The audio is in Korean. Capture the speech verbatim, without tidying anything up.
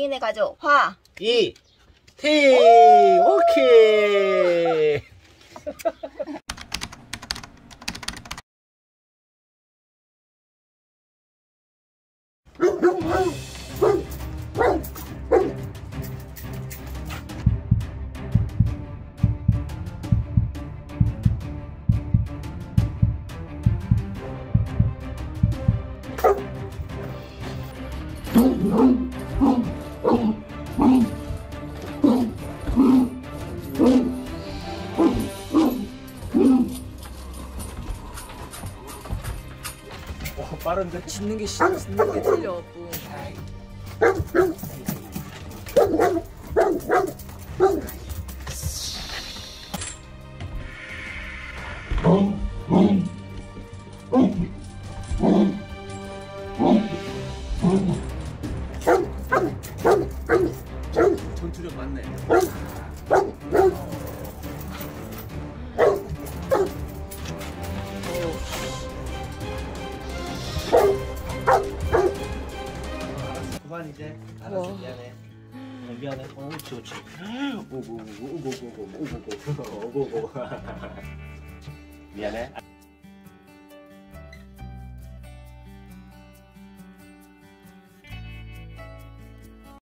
행인의 가족 화, 이, 팀. 오케이. 어, 빠른데? 짖는 게 싫어. 짖는 게 틀려. 전투력 맞네. 그만 이제. 알았어. 미안해. 어, 미안해. 어, 옳지, 옳지. 오고, 오고, 오고, 오고, 오고, 오고, 오고, 오고, 오고. 미안해.